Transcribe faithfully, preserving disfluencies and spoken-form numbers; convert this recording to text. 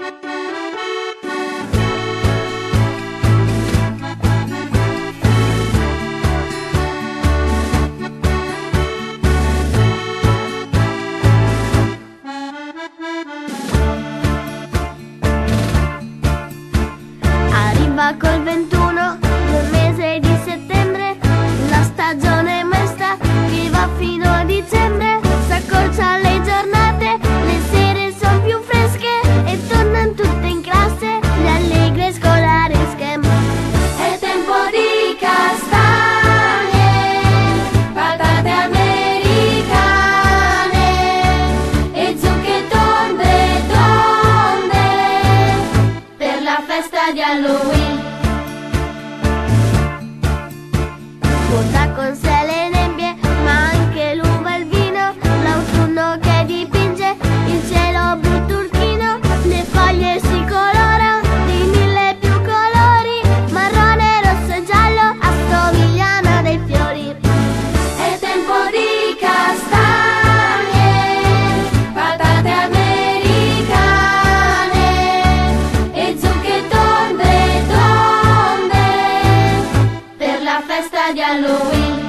Col ventuno del mese di settembre, la stagione mesta che va fino a dicembre. S'accorcia le giornate, le sere son più fresche e tornano tutte in classe le allegre scolaresche. È tempo di castagne, patate americane e zucche tonde tonde per la festa di Halloween. Porta con sé le nebbie, ma anche l'uva e il vino, l'autunno che dipinge il cielo blu turchino. Le foglie si colorano di mille più colori, marrone, rosso e giallo, a Stovigliana dei fiori. È tempo di castagne, patate americane e zucche tonde tonde per la festa di Halloween.